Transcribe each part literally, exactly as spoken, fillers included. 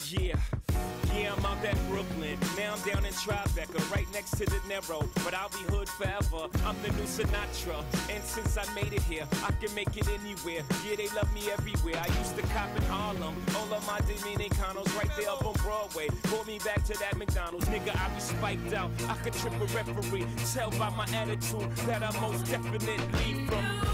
Yeah, yeah, I'm out at Brooklyn. Now I'm down in Tribeca, right next to the Narrow. But I'll be hood forever. I'm the new Sinatra. And since I made it here, I can make it anywhere. Yeah, they love me everywhere. I used to cop in Harlem. All of my Dominicanos right there up on Broadway. Pulled me back to that McDonald's. Nigga, I be spiked out. I could trip a referee. Tell by my attitude that I most definitely from.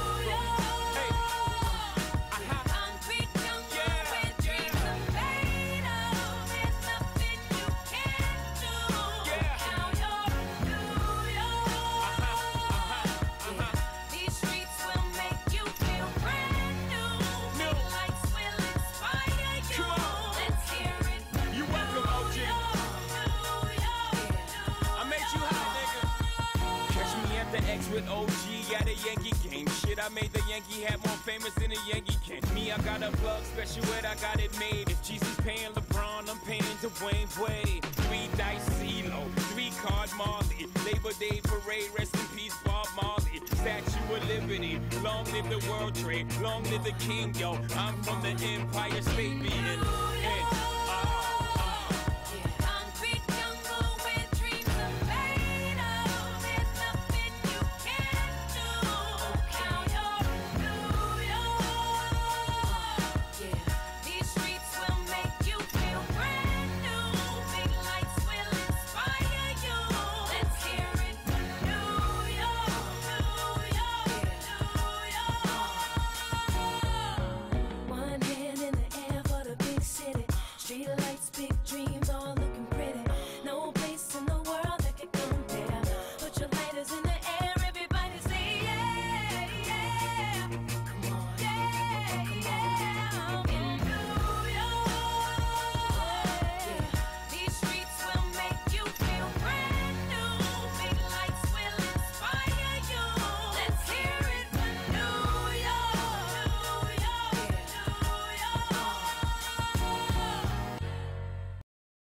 With O G at a Yankee game. Shit, I made the Yankee hat more famous than a Yankee can. Me, I got a plug special ed, I got it made. If Jesus paying LeBron, I'm paying Dwayne Wade. Three dice CeeLo, three card Marley. Labor Day parade, rest in peace Bob Marley. Statue of Liberty, long live the World Trade, long live the King, yo. I'm from the Empire State